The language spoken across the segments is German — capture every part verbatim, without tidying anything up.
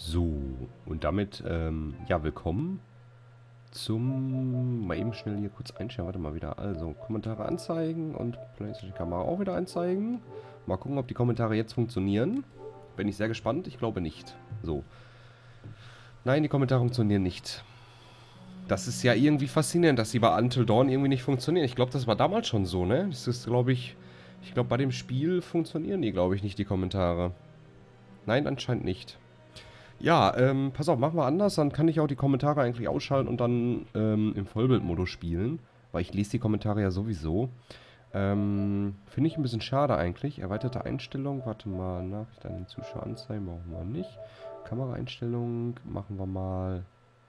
So, und damit, ähm, ja, willkommen zum, mal eben schnell hier kurz einstellen, warte mal wieder, also, Kommentare anzeigen und PlayStation-Kamera auch wieder anzeigen. Mal gucken, ob die Kommentare jetzt funktionieren. Bin ich sehr gespannt, ich glaube nicht. So. Nein, die Kommentare funktionieren nicht. Das ist ja irgendwie faszinierend, dass sie bei Until Dawn irgendwie nicht funktionieren. Ich glaube, das war damals schon so, ne? Das ist, glaube ich, ich glaube, bei dem Spiel funktionieren die, glaube ich, nicht, die Kommentare. Nein, anscheinend nicht. Ja, ähm, pass auf, machen wir anders, dann kann ich auch die Kommentare eigentlich ausschalten und dann ähm, im Vollbildmodus spielen, weil ich lese die Kommentare ja sowieso. Ähm, finde ich ein bisschen schade eigentlich. Erweiterte Einstellung, warte mal, Nachricht an den Zuschauer anzeigen, brauchen wir nicht. Kameraeinstellung machen wir mal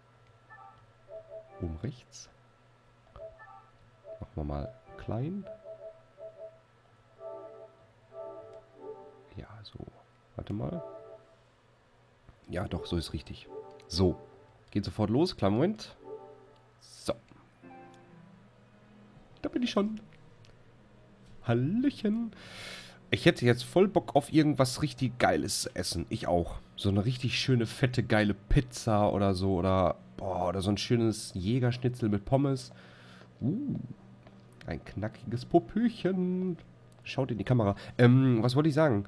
oben rechts. Machen wir mal klein. Ja, so, warte mal. Ja, doch, so ist richtig. So. Geht sofort los. Kleinen Moment. So. Da bin ich schon. Hallöchen. Ich hätte jetzt voll Bock auf irgendwas richtig Geiles zu essen. Ich auch. So eine richtig schöne, fette, geile Pizza oder so. Oder, boah, oder so ein schönes Jägerschnitzel mit Pommes. Uh. Ein knackiges Popöchen. Schaut in die Kamera. Ähm, was wollte ich sagen?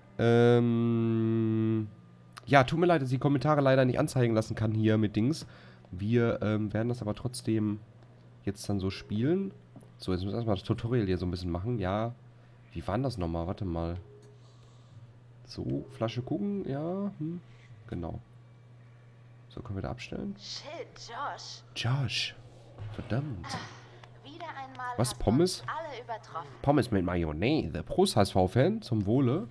Ähm... Ja, tut mir leid, dass ich die Kommentare leider nicht anzeigen lassen kann hier mit Dings. Wir ähm, werden das aber trotzdem jetzt dann so spielen. So, jetzt müssen wir erstmal das Tutorial hier so ein bisschen machen. Ja, wie war denn das nochmal? Warte mal. So, Flasche gucken, ja, hm, genau. So, können wir da abstellen? Shit, Josh. Josh, verdammt. Wieder einmal Was, hast Pommes? du uns alle übertroffen. Pommes mit Mayonnaise. Prost, H S V-Fan, zum Wohle.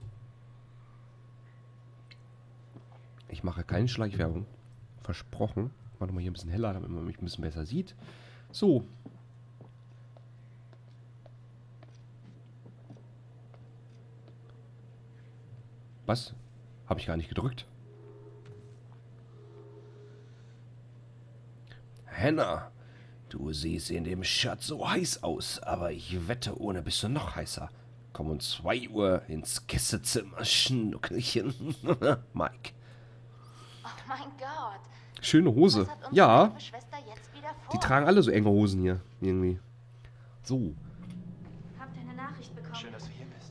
Ich mache keine Schleichwerbung. Versprochen. Warte mal hier ein bisschen heller, damit man mich ein bisschen besser sieht. So. Was? Habe ich gar nicht gedrückt. Hannah, du siehst in dem Shirt so heiß aus, aber ich wette, ohne bist du noch heißer. Komm um zwei Uhr ins Gästezimmer, Schnuckelchen. Mike. Oh mein Gott. Schöne Hose. Was hat unsere Ja, liebe Schwester jetzt wieder vor? die tragen alle so enge Hosen hier. Irgendwie. So. Habt ihr eine Nachricht bekommen? Schön, dass du hier bist.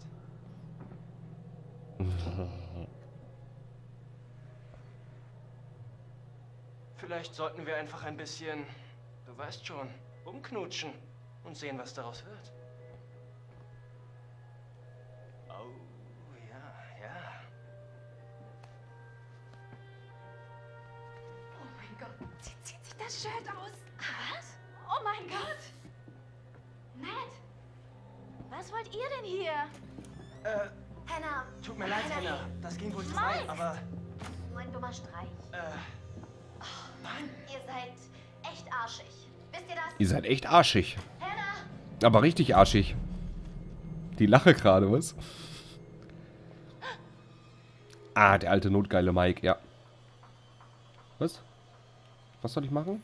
Vielleicht sollten wir einfach ein bisschen, du weißt schon, umknutschen und sehen, was daraus wird. Oh, ja, ja. Oh mein Gott, sie zieht sich das Shirt aus. Was? Oh mein Gott. Ned, Was wollt ihr denn hier? Äh, Hannah. tut mir leid, Hannah. Hannah. Das ging wohl zu Mike. weit, aber, Nur ein dummer Streich. äh, nein. Ihr seid echt arschig. Wisst ihr das? Ihr seid echt arschig. Hannah! Aber richtig arschig. Die lache gerade, was? Ah, der alte notgeile Mike, ja. Was? Was soll ich machen?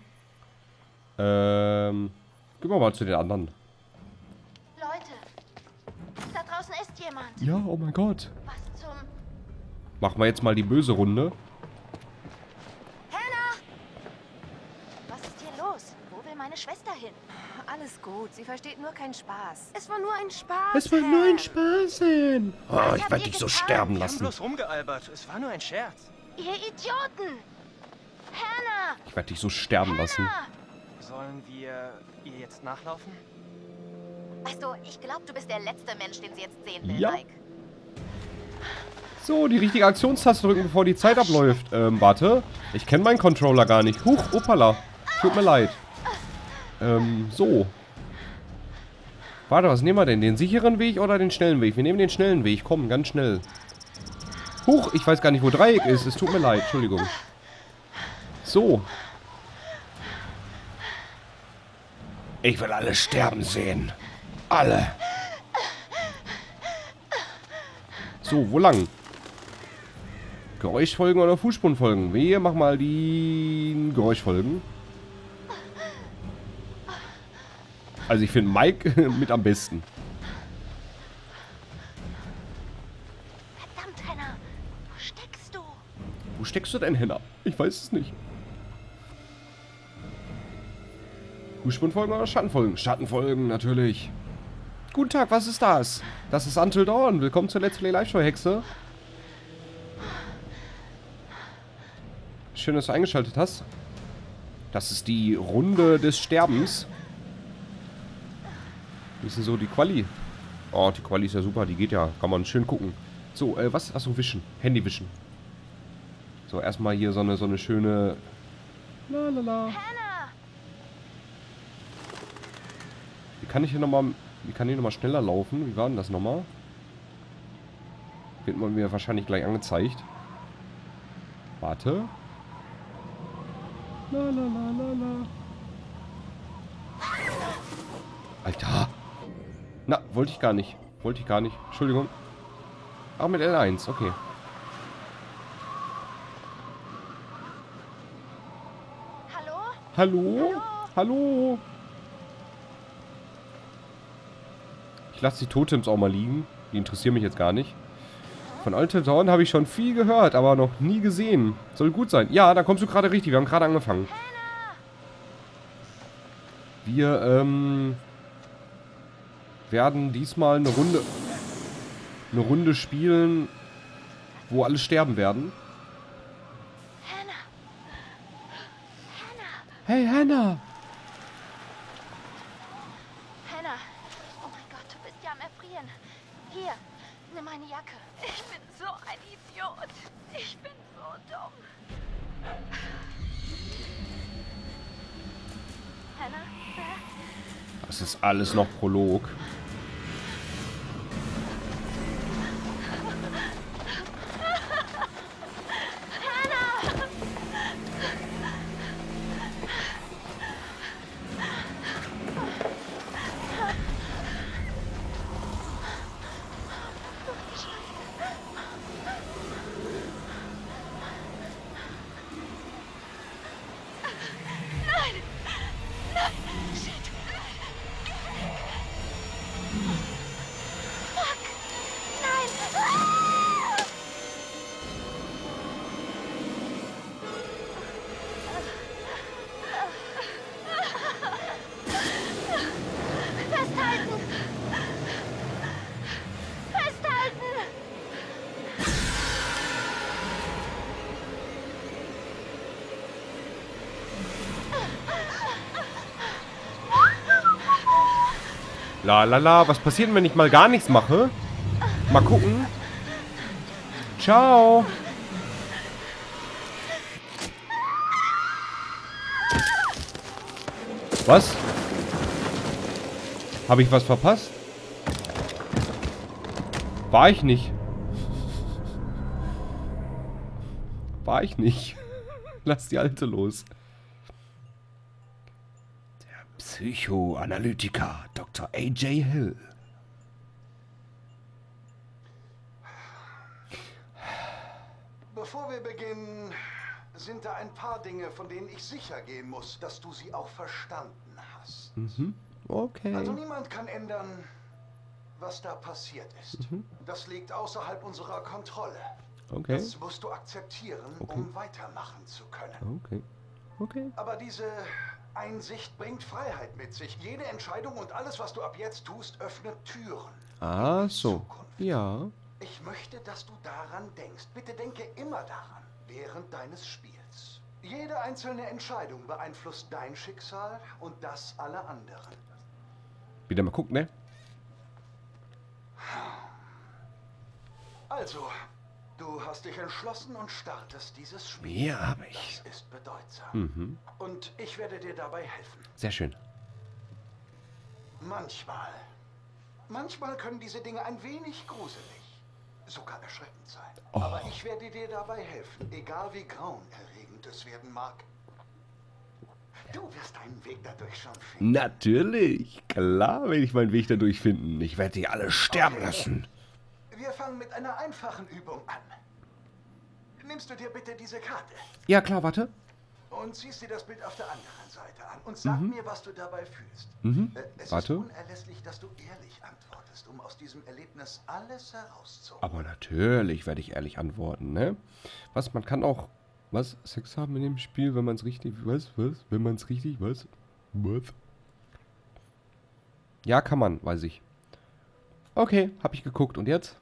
Ähm, gehen wir mal zu den anderen. Leute, da draußen ist jemand. Ja, oh mein Gott. Was zum... Machen wir jetzt mal die böse Runde. Hannah! Was ist hier los? Wo will meine Schwester hin? alles gut. Sie versteht nur keinen Spaß. Es war nur ein Spaß. Es wird nur ein Spaß sein. Oh, Was ich habt werde ihr dich so getan? sterben Wir haben lassen. bloß rumgealbert. Es war nur ein Scherz. Ihr Idioten! Hannah! Ich werde dich so sterben lassen. Hannah! Sollen wir ihr jetzt nachlaufen? Weißt du, ich glaube, du bist der letzte Mensch, den sie jetzt sehen will, Ja. Mike. So, die richtige Aktionstaste drücken, bevor die Zeit abläuft. Ähm, warte. Ich kenne meinen Controller gar nicht. Huch, opala. Tut mir leid. Ähm, so. Warte, was nehmen wir denn? Den sicheren Weg oder den schnellen Weg? Wir nehmen den schnellen Weg. Komm, ganz schnell. Huch, ich weiß gar nicht, wo Dreieck ist. Es tut mir leid. Entschuldigung. So. Ich will alle sterben sehen. Alle. So, wo lang? Geräuschfolgen oder Fußspurenfolgen? Wir machen mal die Geräuschfolgen. Also ich finde Mike mit am besten. Verdammt, Hannah. Du steckst du? Wo steckst du denn, Henna? Ich weiß es nicht. Fußspurenfolgen oder Schattenfolgen? Schattenfolgen, natürlich. Guten Tag, was ist das? Das ist Until Dawn. Willkommen zur Let's Play Live Show, Hexe. Schön, dass du eingeschaltet hast. Das ist die Runde des Sterbens. Wie ist denn so die Quali? Oh, die Quali ist ja super. Die geht ja. Kann man schön gucken. So, äh, was? Achso, wischen. Handy wischen. So, erstmal hier so eine, so eine schöne... Lalala. Hannah! Wie kann ich hier nochmal... Wie kann ich nochmal schneller laufen? Wie war denn das nochmal? Wird man mir wahrscheinlich gleich angezeigt. Warte. Lalalala. Alter. Na, wollte ich gar nicht. Wollte ich gar nicht. Entschuldigung. Auch mit L eins, okay. Hallo? Hallo? Hallo? Ich lasse die Totems auch mal liegen. Die interessieren mich jetzt gar nicht. Von Until Dawn habe ich schon viel gehört, aber noch nie gesehen. Soll gut sein. Ja, da kommst du gerade richtig. Wir haben gerade angefangen. Wir, ähm... werden diesmal eine Runde... eine Runde spielen, wo alle sterben werden. Hannah! Hannah! Hey, Hannah! Hannah! Oh mein Gott, du bist ja am Erfrieren. Hier, nimm meine Jacke. Ich bin so ein Idiot. Ich bin so dumm. Hannah? Das ist alles noch Prolog. Festhalten! Festhalten! La la la, was passiert denn, wenn ich mal gar nichts mache? Mal gucken. Ciao. Was? Habe ich was verpasst? War ich nicht. War ich nicht. Lass die Alte los. Der Psychoanalytiker Doktor A J Hill. Bevor wir beginnen, sind da ein paar Dinge, von denen ich sicher gehen muss, dass du sie auch verstanden hast. Mhm. Okay. Also niemand kann ändern, was da passiert ist. Mhm. Das liegt außerhalb unserer Kontrolle. Okay. Das musst du akzeptieren, Okay. um weitermachen zu können. Okay. Okay. Aber diese Einsicht bringt Freiheit mit sich. Jede Entscheidung und alles, was du ab jetzt tust, öffnet Türen. Ah, in die so. Zukunft. Ja. Ich möchte, dass du daran denkst. Bitte denke immer daran, während deines Spiels. Jede einzelne Entscheidung beeinflusst dein Schicksal und das aller anderen. Wieder mal gucken, ne? Also, du hast dich entschlossen und startest dieses Spiel. Ja, habe ich. Das ist bedeutsam. Mhm. Und ich werde dir dabei helfen. Sehr schön. Manchmal. Manchmal können diese Dinge ein wenig gruselig, sogar erschreckend sein. Oh. Aber ich werde dir dabei helfen, egal wie grauenerregend es werden mag. Du wirst deinen Weg dadurch schon finden. Natürlich. Klar werde ich meinen Weg dadurch finden. Ich werde die alle sterben lassen. Wir fangen mit einer einfachen Übung an. Nimmst du dir bitte diese Karte? Ja, klar, warte. Und siehst dir das Bild auf der anderen Seite an und sag Mhm. mir, was du dabei fühlst. Mhm. Äh, es Warte. ist unerlässlich, dass du ehrlich antwortest, um aus diesem Erlebnis alles herauszuholen. Aber natürlich werde ich ehrlich antworten, ne? Was, man kann auch, was, Sex haben in dem Spiel, wenn man es richtig, was, was, wenn man es richtig, was, was? Ja, kann man, weiß ich. Okay, habe ich geguckt. Und jetzt?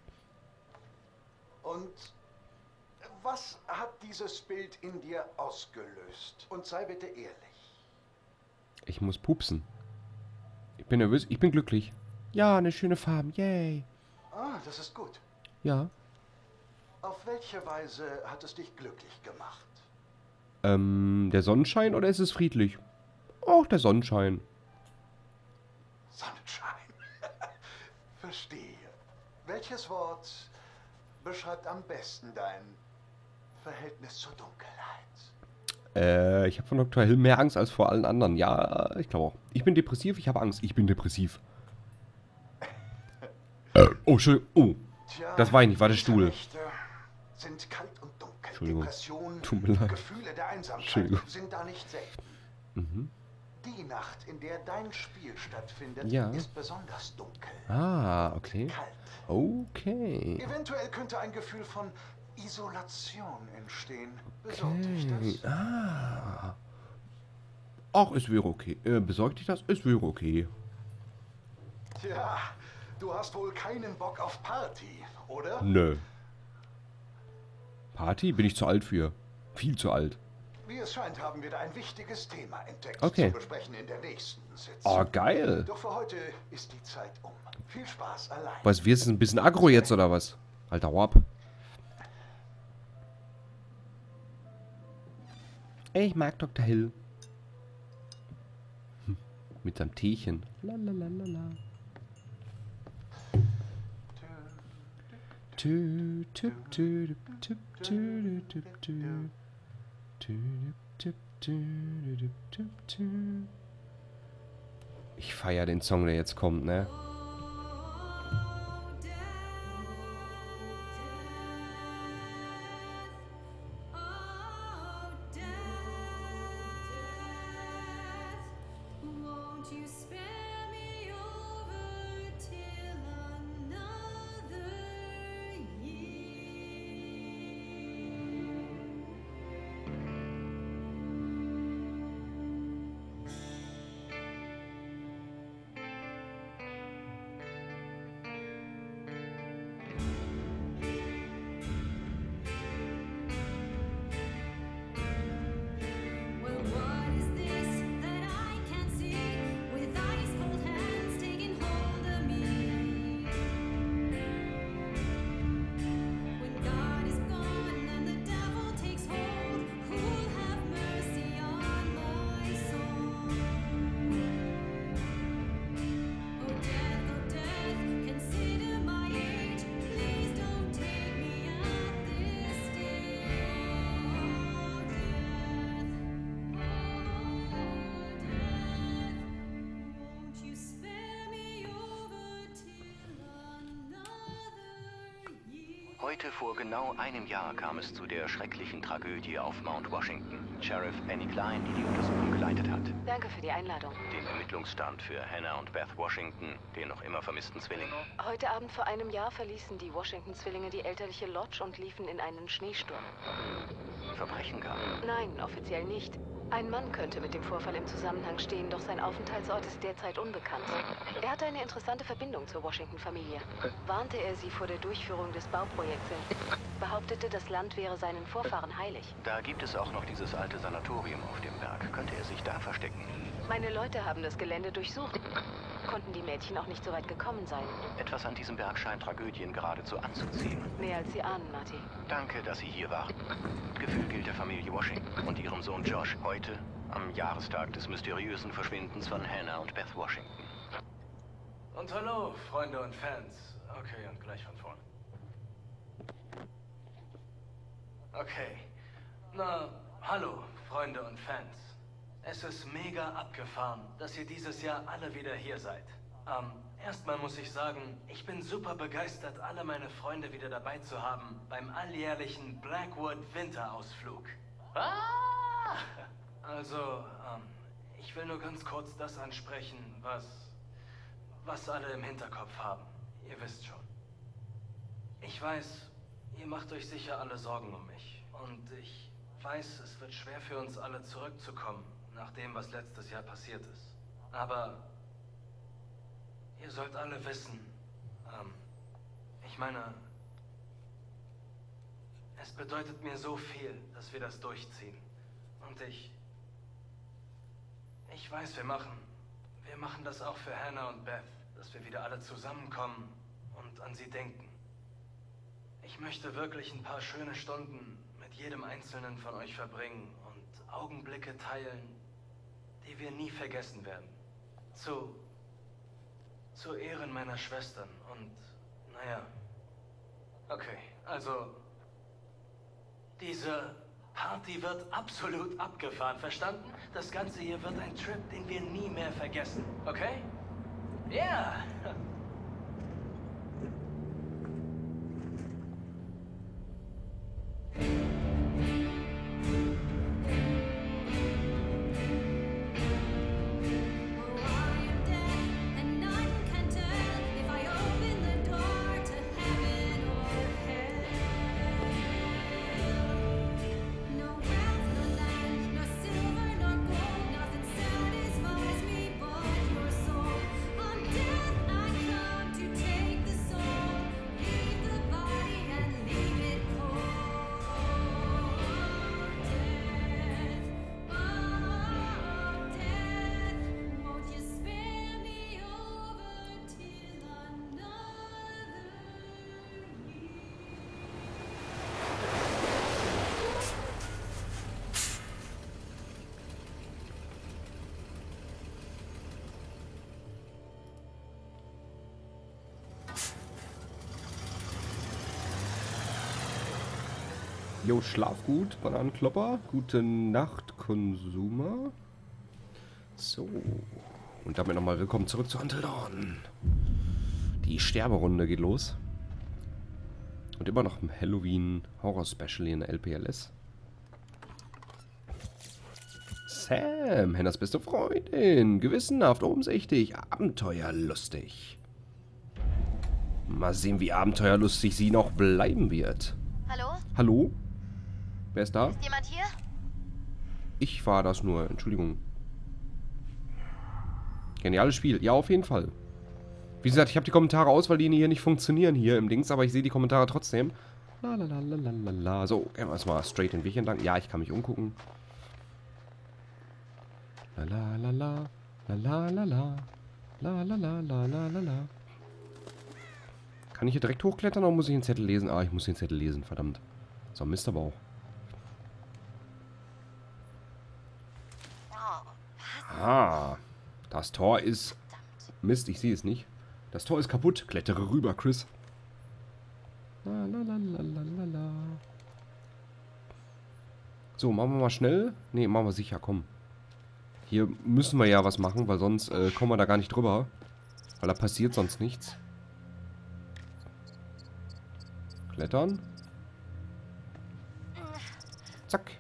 Und was hat dieses Bild in dir ausgelöst? Und sei bitte ehrlich. Ich muss pupsen. Ich bin nervös, ich bin glücklich. Ja, eine schöne Farbe, yay. Ah, das ist gut. Ja. Auf welche Weise hat es dich glücklich gemacht? Ähm, der Sonnenschein oder ist es friedlich? Och, der Sonnenschein. Sonnenschein. Verstehe. Welches Wort beschreibt am besten dein Verhältnis zur Dunkelheit? Äh, ich habe von Doktor Hill mehr Angst als vor allen anderen. Ja, ich glaube auch. Ich bin depressiv, ich habe Angst. Ich bin depressiv. äh, oh, schön. Oh, Tja, das war ich nicht, war der diese Stuhl. Nächte sind kalt und dunkel. Entschuldigung. Depressionen, Tut mir leid. Gefühle der Einsamkeit Entschuldigung. sind da nicht selten. Mhm. Die Nacht, in der dein Spiel stattfindet, Ja. ist besonders dunkel. Ah, okay. Kalt. Okay. Eventuell könnte ein Gefühl von Isolation entstehen. Besorgt dich Okay. das? Ah. Ach, es wäre okay. Äh, besorgt dich das? Es wäre okay. Tja, du hast wohl keinen Bock auf Party, oder? Nö. Party? Bin ich zu alt für. Viel zu alt. Wie es scheint, haben wir da ein wichtiges Thema entdeckt Okay. zu besprechen in der nächsten Sitzung. Oh, geil. Doch für heute ist die Zeit um. Viel Spaß allein. Was, wir sind ein bisschen aggro jetzt, oder was? Alter, hau ab. Ich mag Doktor Hill. Hm. Mit seinem Teechen. Lalalala. Tü, tüp, tü, tüp, tü, tüp, tü. Tü, tüp, tü, tüp, tüp, tü. Ich feiere den Song, der jetzt kommt, ne? Heute vor genau einem Jahr kam es zu der schrecklichen Tragödie auf Mount Washington. Sheriff Annie Klein, die die Untersuchung geleitet hat. Danke für die Einladung. Den Ermittlungsstand für Hannah und Beth Washington, den noch immer vermissten Zwilling. Heute Abend vor einem Jahr verließen die Washington-Zwillinge die elterliche Lodge und liefen in einen Schneesturm. Verbrechen gab. Nein, offiziell nicht. Ein Mann könnte mit dem Vorfall im Zusammenhang stehen, doch sein Aufenthaltsort ist derzeit unbekannt. Er hatte eine interessante Verbindung zur Washington-Familie. Warnte er sie vor der Durchführung des Bauprojekts hin. Behauptete, das Land wäre seinen Vorfahren heilig. Da gibt es auch noch dieses alte Sanatorium auf dem Berg. Könnte er sich da verstecken? Meine Leute haben das Gelände durchsucht. Konnten die Mädchen auch nicht so weit gekommen sein. Etwas an diesem Berg scheint Tragödien geradezu anzuziehen. Mehr als Sie ahnen, Marty. Danke, dass Sie hier waren. Gefühl gilt der Familie Washington und ihrem Sohn Josh heute am Jahrestag des mysteriösen Verschwindens von Hannah und Beth Washington. Und hallo, Freunde und Fans. Okay, und gleich von vorn. Okay. Na, hallo, Freunde und Fans. Es ist mega abgefahren, dass ihr dieses Jahr alle wieder hier seid. Ähm, erstmal muss ich sagen, ich bin super begeistert, alle meine Freunde wieder dabei zu haben beim alljährlichen Blackwood Winterausflug. Ah! Also, ähm, ich will nur ganz kurz das ansprechen, was, was alle im Hinterkopf haben. Ihr wisst schon. Ich weiß, ihr macht euch sicher alle Sorgen um mich. Und ich weiß, es wird schwer für uns alle zurückzukommen, nach dem, was letztes Jahr passiert ist. Aber ihr sollt alle wissen, ähm, ich meine, es bedeutet mir so viel, dass wir das durchziehen. Und ich... Ich weiß, wir machen... Wir machen das auch für Hannah und Beth, dass wir wieder alle zusammenkommen und an sie denken. Ich möchte wirklich ein paar schöne Stunden mit jedem Einzelnen von euch verbringen und Augenblicke teilen, die wir nie vergessen werden. Zu... zu Ehren meiner Schwestern und... naja... Okay, also... Diese Party wird absolut abgefahren, verstanden? Das Ganze hier wird ein Trip, den wir nie mehr vergessen, okay? Ja! Yeah. Jo, schlaf gut, Bananenklopper. Gute Nacht, Konsumer. So. Und damit nochmal willkommen zurück zu Until Dawn. Die Sterberunde geht los. Und immer noch im Halloween Horror Special in der L P L S. Sam, Hannahs beste Freundin. Gewissenhaft, umsichtig, abenteuerlustig. Mal sehen, wie abenteuerlustig sie noch bleiben wird. Hallo? Hallo? Wer ist da? Ist jemand hier? Ich war das nur, Entschuldigung. Geniales Spiel, ja, auf jeden Fall. Wie gesagt, ich habe die Kommentare aus, weil die hier nicht funktionieren hier im Dings, aber ich sehe die Kommentare trotzdem. La la la la la la la. So, gehen wir erstmal straight den Weg entlang. Ja, ich kann mich umgucken. La la la la. La la la la. La la la la la la la. Kann ich hier direkt hochklettern oder muss ich den Zettel lesen? Ah, ich muss den Zettel lesen, verdammt. So, Mist aber auch. Ah, das Tor ist... Mist, ich sehe es nicht. Das Tor ist kaputt. Klettere rüber, Chris. La, la, la, la, la, la, la. So, machen wir mal schnell. Ne, machen wir sicher, komm. Hier müssen wir ja was machen, weil sonst äh, kommen wir da gar nicht drüber. Weil da passiert sonst nichts. Klettern. Zack.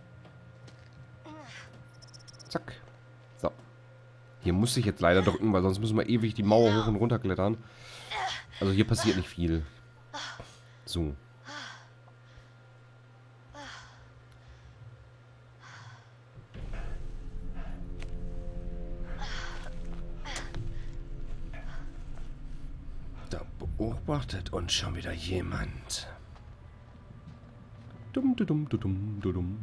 Zack. So. Hier muss ich jetzt leider drücken, weil sonst müssen wir ewig die Mauer hoch und runter klettern. Also hier passiert nicht viel. So. Da beobachtet uns schon wieder jemand. Dumm, dumm, dumm, dumm, dumm.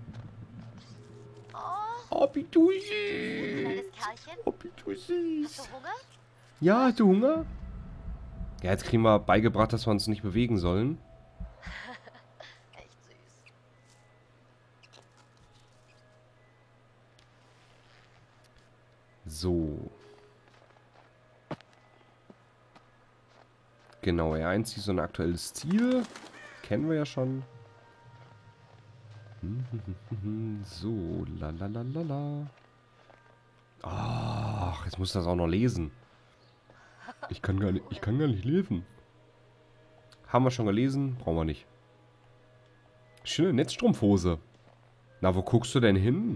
Oh, wie du süß. Kleines Kerlchen. Oh, wie du süß. Hast du Hunger? Ja, hast du Hunger? Ja, jetzt kriegen wir beigebracht, dass wir uns nicht bewegen sollen. Echt süß. So. Genau, R eins ist so ein aktuelles Ziel. Kennen wir ja schon. So, la la la la la. Ach, jetzt muss das auch noch lesen. Ich kann gar nicht, ich kann gar nicht lesen. Haben wir schon gelesen, brauchen wir nicht. Schöne Netzstrumpfhose. Na, wo guckst du denn hin?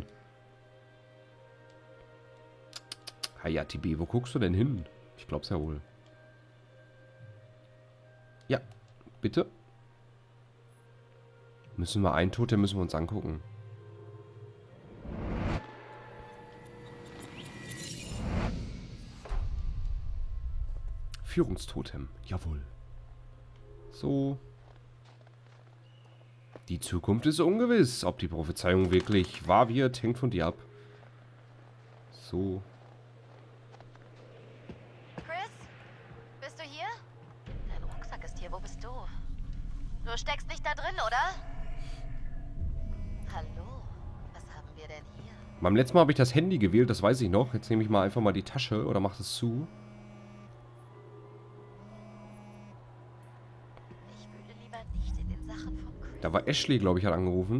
Hayati B, wo guckst du denn hin? Ich glaub's ja wohl. Ja, bitte. Müssen wir einen Totem müssen wir uns angucken. Führungstotem, jawohl. So. Die Zukunft ist ungewiss. Ob die Prophezeiung wirklich wahr wird, hängt von dir ab. So. Chris? Bist du hier? Dein Rucksack ist hier. Wo bist du? Du steckst nicht da drin, oder? Hallo? Was haben wir denn hier? Beim letzten Mal habe ich das Handy gewählt, das weiß ich noch. Jetzt nehme ich mal einfach mal die Tasche oder mache es zu. Ich wühle lieber nicht in den Sachen von Chris. Da war Ashley, glaube ich, hat angerufen.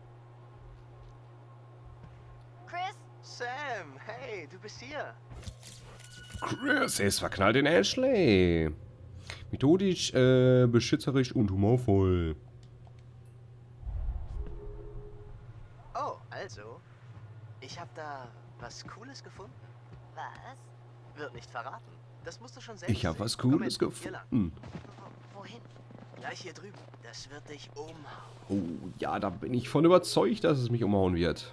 Chris? Sam, hey, du bist hier. Chris ist verknallt in Ashley. Methodisch, äh, beschützerisch und humorvoll. Oh, also, ich habe da was Cooles gefunden. Was? Wird nicht verraten. Das musst du schon selbst Ich habe sehen. was Komm Cooles mit, hier lang. gefunden. Wo, wohin? Gleich hier drüben. Das wird dich umhauen. Oh, ja, da bin ich von überzeugt, dass es mich umhauen wird.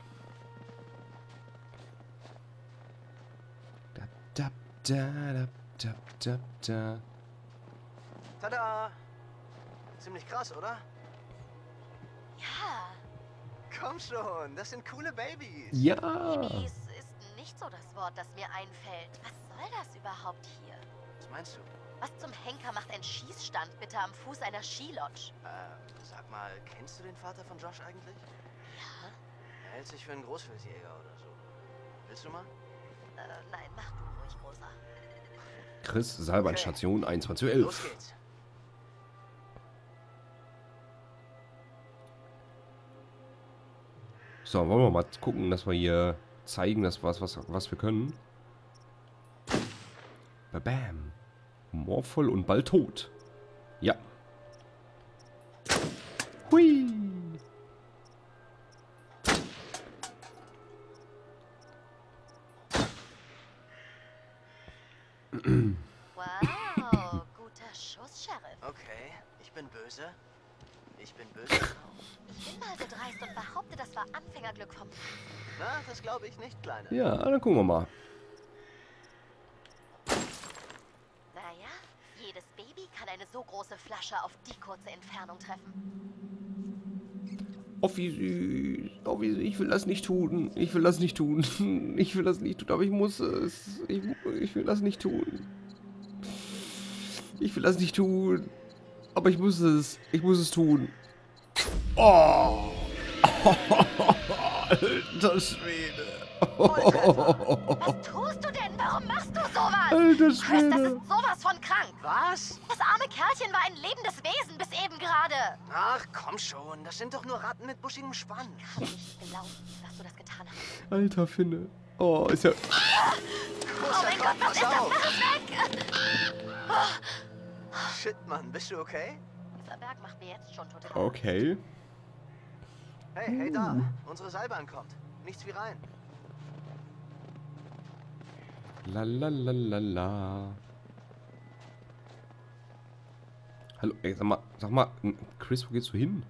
Da, da, da, da, da, da. Tada! Ziemlich krass, oder? Ja. Komm schon, das sind coole Babys. Ja. Babys ist nicht so das Wort, das mir einfällt. Was soll das überhaupt hier? Was meinst du? Was zum Henker macht ein Schießstand bitte am Fuß einer Skilodge? Äh, sag mal, kennst du den Vater von Josh eigentlich? Ja? Er hält sich für einen Großwildjäger oder so. Willst du mal? Äh, nein, mach du ruhig, Rosa. Chris, Seilbahnstation einundzwanzig Uhr Los elf. geht's. So, wollen wir mal gucken, dass wir hier zeigen, dass was, was, was wir können. Bam. Humorvoll und bald tot. Ja. Hui. Wow, guter Schuss, Sheriff. Okay, ich bin böse. Ich bin böse. Ich bin mal so dreist und behaupte, das war Anfängerglück vom... Na, das glaube ich nicht, Kleine. Ja, dann gucken wir mal. Naja, jedes Baby kann eine so große Flasche auf die kurze Entfernung treffen. Oh, wie süß. Oh, wie süß. Ich will das nicht tun. Ich will das nicht tun. Ich will das nicht tun, aber ich muss es. Ich, ich will das nicht tun. Ich will das nicht tun. Aber ich muss es. Ich muss es tun. Oh! Alter Schwede. Was tust du denn? Warum machst du sowas? Alter Chris, das Schwede. ist sowas von krank. Was? Das arme Kerlchen war ein lebendes Wesen bis eben gerade. Ach, komm schon. Das sind doch nur Ratten mit buschigem Schwanz. Ich kann nicht glauben, dass du das getan hast. Alter Finne. Oh, ist ja... Oh mein Gott, was ist das? Mach es weg! Shit, Mann. Bist du okay? Dieser Berg macht mir jetzt schon total... Okay. Hey, hey da. Unsere Seilbahn kommt. Nichts wie rein. La la la la la. Hallo, ey, sag mal, sag mal, Chris, wo gehst du hin?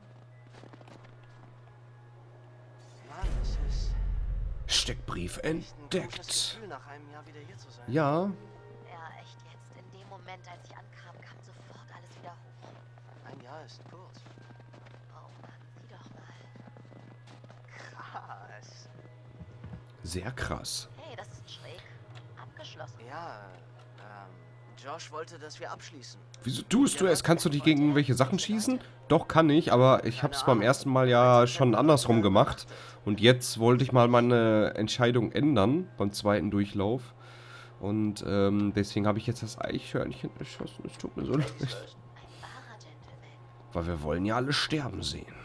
Mann, es ist Steckbrief echt ein komisches entdeckt. Gefühl, nach einem Jahr wieder hier zu sein. Ja, Ja, echt jetzt. In dem Moment, als ich ankam, kam sofort alles wieder hoch. Ein Jahr ist kurz. Oh Mann, sieh doch mal. Krass. sehr krass. Hey, das ist schräg. Abgeschlossen. Ja, ähm, Josh wollte, dass wir abschließen. Wieso tust du es? Kannst du dich gegen irgendwelche Sachen schießen? Doch, kann ich, aber ich habe es beim ersten Mal ja schon andersrum gemacht. Und jetzt wollte ich mal meine Entscheidung ändern, beim zweiten Durchlauf. Und ähm, deswegen habe ich jetzt das Eichhörnchen erschossen. Es tut mir so leid. Ein wahrer Gentleman. Weil wir wollen ja alle sterben sehen.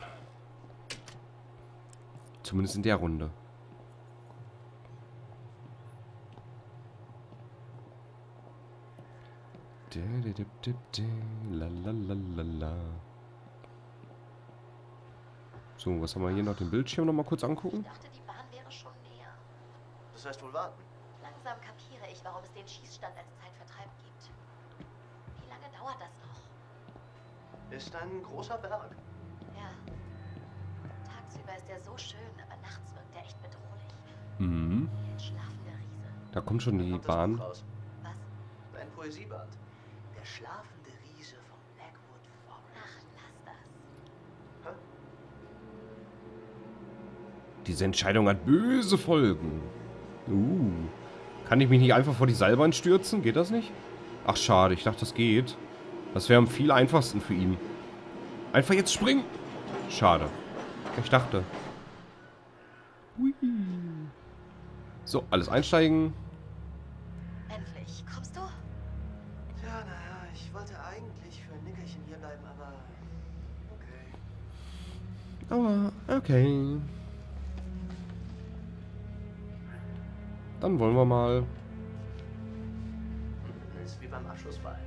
Zumindest in der Runde. La la la la la. So, was haben wir hier noch? Den Bildschirm noch mal kurz angucken. Ich dachte, die Bahn wäre schon näher. Das heißt wohl warten. Langsam kapiere ich, warum es den Schießstand als Zeitvertreib gibt. Wie lange dauert das noch? Ist ein großer Berg. Ja. Tagsüber ist er so schön, aber nachts wirkt er echt bedrohlich. Mhm. Wie ein schlafender Riese. Da kommt schon die Kommt das Bahn. Buch raus. Was? Dein Poesieband. Der schlafende Riese vom Blackwood Forest. Ach, lass das. Hä? Diese Entscheidung hat böse Folgen. Uh. Kann ich mich nicht einfach vor die Seilbahn stürzen? Geht das nicht? Ach, schade. Ich dachte, das geht. Das wäre am viel einfachsten für ihn. Einfach jetzt springen. Schade. Ich dachte. Hui. So, alles einsteigen. Endlich. Kommst du? Tja, naja, ich wollte eigentlich für ein Nickerchen hier bleiben, aber... Okay. Aber, okay. Dann wollen wir mal. Das ist wie beim Abschlussball.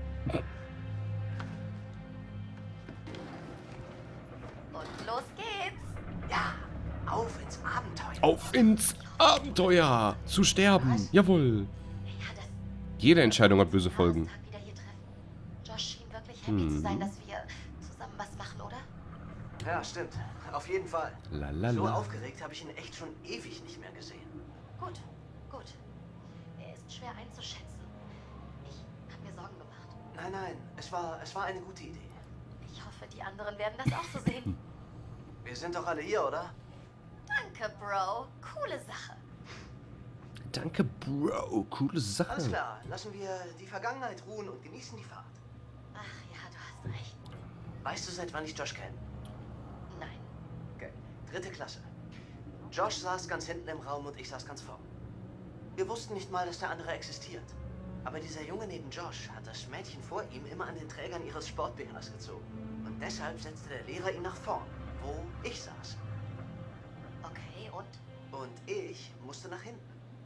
Und los geht's. Ja, auf ins Abenteuer. Auf ins Abenteuer! Zu sterben! Jawohl! Ja, das Jede Entscheidung hat böse Folgen. Tag wieder hier treffen. Josh schien wirklich happy zu sein, dass wir zusammen was machen, oder? Ja, stimmt. Auf jeden Fall. Lalala. So aufgeregt habe ich ihn echt schon ewig nicht mehr gesehen. Gut, gut. Er ist schwer einzuschätzen. Ich habe mir Sorgen gemacht. Nein, nein, es war, es war eine gute Idee. Ich hoffe, die anderen werden das auch so sehen. Wir sind doch alle hier, oder? Danke, Bro. Coole Sache. Danke, Bro. Coole Sache. Alles klar, lassen wir die Vergangenheit ruhen und genießen die Fahrt. Ach ja, du hast recht. Weißt du, seit wann ich Josh kenne? Nein. Okay, dritte Klasse. Josh saß ganz hinten im Raum und ich saß ganz vorn. Wir wussten nicht mal, dass der andere existiert. Aber dieser Junge neben Josh hat das Mädchen vor ihm immer an den Trägern ihres Sport-B Hs gezogen. Und deshalb setzte der Lehrer ihn nach vorn, wo ich saß. Okay, und? Und ich musste nach hinten.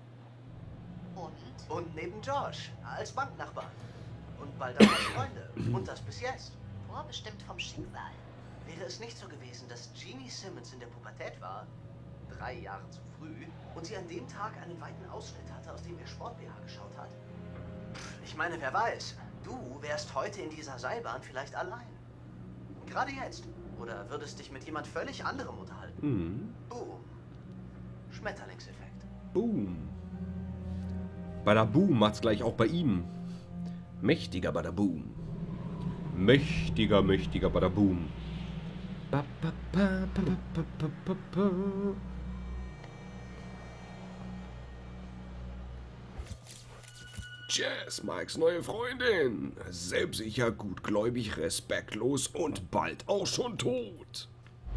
Und? Und neben Josh, als Banknachbarn. Und bald auch als Freunde. Und das bis jetzt. Vorbestimmt vom Schicksal. Wäre es nicht so gewesen, dass Jeannie Simmons in der Pubertät war, drei Jahre zu früh, und sie an dem Tag einen weiten Ausschnitt hatte, aus dem ihr Sport-B H geschaut hat? Ich meine, wer weiß, du wärst heute in dieser Seilbahn vielleicht allein. Gerade jetzt. Oder würdest dich mit jemand völlig anderem unterhalten. Mhm. Boom. Schmetterlingseffekt. Boom. Badaboom macht's gleich auch bei ihm. Mächtiger Badaboom. Mächtiger, mächtiger Badaboom. Ba, ba, ba, ba, ba, ba, ba, ba. Jazz, Mikes neue Freundin. Selbstsicher, gutgläubig, respektlos und bald auch schon tot.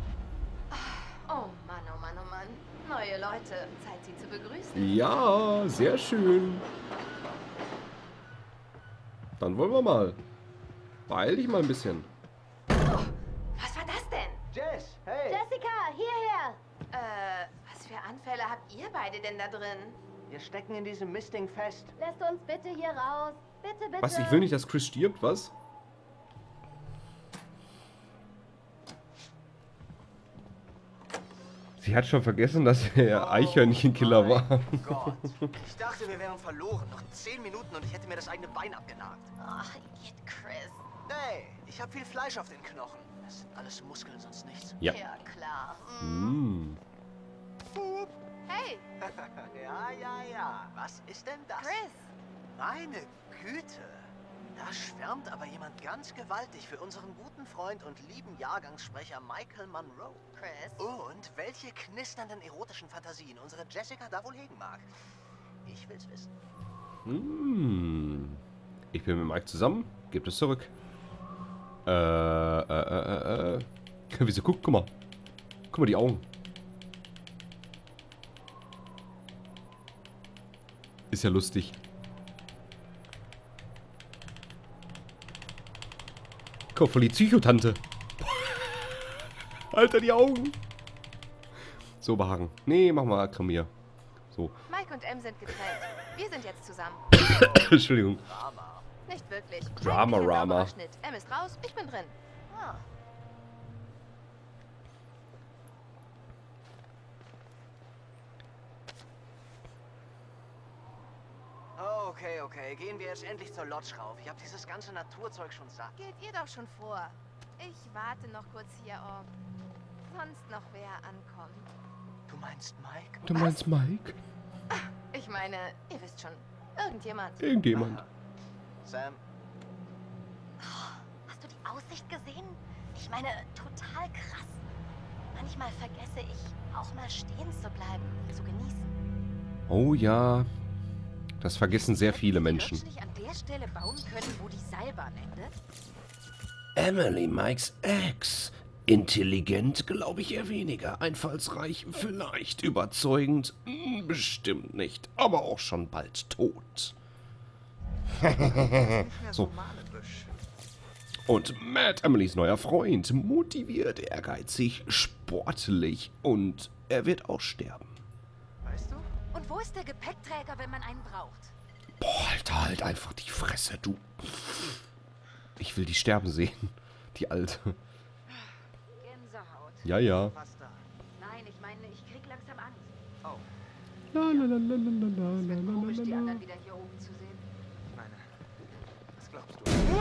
Oh Mann, oh Mann, oh Mann. Neue Leute. Zeit, sie zu begrüßen. Ja, sehr schön. Dann wollen wir mal. Beeil dich mal ein bisschen. Was war das denn? Jess, hey! Jessica, hierher! Äh, was für Anfälle habt ihr beide denn da drin? Wir stecken in diesem Mistding fest. Lässt uns bitte hier raus. Bitte, bitte. Was? Ich will nicht, dass Chris stirbt, was? Sie hat schon vergessen, dass er Eichhörnchenkiller war. Oh Gott. Ich dachte, wir wären verloren. Noch zehn Minuten und ich hätte mir das eigene Bein abgenagt. Ach, Idiot, Chris. Nee, ich habe viel Fleisch auf den Knochen. Das sind alles Muskeln, sonst nichts. Ja. Ja, klar. Mm. Boop. Hey, Ja, ja, ja. Was ist denn das? Chris. Meine Güte. Da schwärmt aber jemand ganz gewaltig für unseren guten Freund und lieben Jahrgangssprecher Michael Monroe. Chris? Und welche knisternden erotischen Fantasien unsere Jessica da wohl hegen mag. Ich will's wissen. Mm. Ich bin mit Mike zusammen. Gebt es zurück. Äh, äh, äh, äh. Wie sie guckt, guck mal. Guck mal, die Augen. Ist ja lustig. Guck, voll die Psychotante. Alter, die Augen. So, Behagen. Nee, mach mal Akkramier. So. Mike und M sind getrennt. Wir sind jetzt zusammen. Entschuldigung. Drama. Nicht wirklich. Drama, Eigentlich ein Rama. sauberer Schnitt. M ist raus, ich bin drin. Ah. Okay, okay. Gehen wir jetzt endlich zur Lodge rauf. Ich habe dieses ganze Naturzeug schon satt. Geht ihr doch schon vor. Ich warte noch kurz hier, ob sonst noch wer ankommt. Du meinst Mike? Du meinst Mike? Ich meine, ihr wisst schon, irgendjemand. Irgendjemand. Sam, Hast du die Aussicht gesehen? Ich meine, total krass. Manchmal vergesse ich, auch mal stehen zu bleiben, zu genießen. Oh ja. Das vergessen sehr viele Menschen. Nicht an der Stelle bauen können, wo die Seilbahn endet? Emily, Mikes Ex. Intelligent, glaube ich eher weniger. Einfallsreich, vielleicht. Überzeugend, hm, bestimmt nicht. Aber auch schon bald tot. So. Und Matt, Emilys neuer Freund, motiviert, ehrgeizig, sportlich und er wird auch sterben. weißt du? Und wo ist der Gepäckträger, wenn man einen braucht? Boah, Alter, halt einfach die Fresse, du. Ich will die sterben sehen. Die Alte. Gänsehaut. Ja, ja. Was da? Nein, ich meine, ich krieg langsam Angst. Oh, La, la, la, la, la, la, Es wird la, komisch, la, die la. anderen wieder hier oben zu sehen. ich meine, was glaubst du?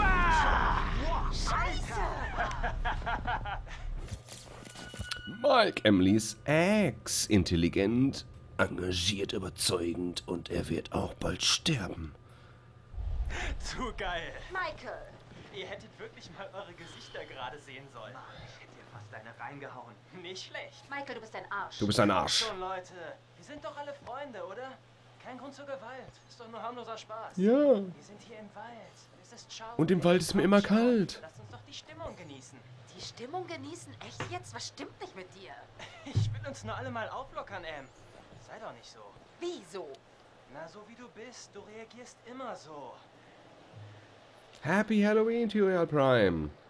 Mike, Emilys Ex, intelligent, engagiert, überzeugend und er wird auch bald sterben. Zu geil. Michael! Ihr hättet wirklich mal eure Gesichter gerade sehen sollen. Ich hätte dir fast eine reingehauen. Nicht schlecht. Michael, du bist ein Arsch. Du bist ein Arsch. Schon, Leute. Wir sind doch alle Freunde, oder? Kein Grund zur Gewalt. Ist doch nur harmloser Spaß. Ja. Wir sind hier im Wald. Es ist schau. Und im Wald ist mir immer kalt. Lasst uns doch die Stimmung genießen. Die Stimmung genießen? Echt jetzt? Was stimmt nicht mit dir? Ich will uns nur alle mal auflockern, Em. Sei doch nicht so. Wieso? Na, so wie du bist. Du reagierst immer so. Happy Halloween, T O L Prime.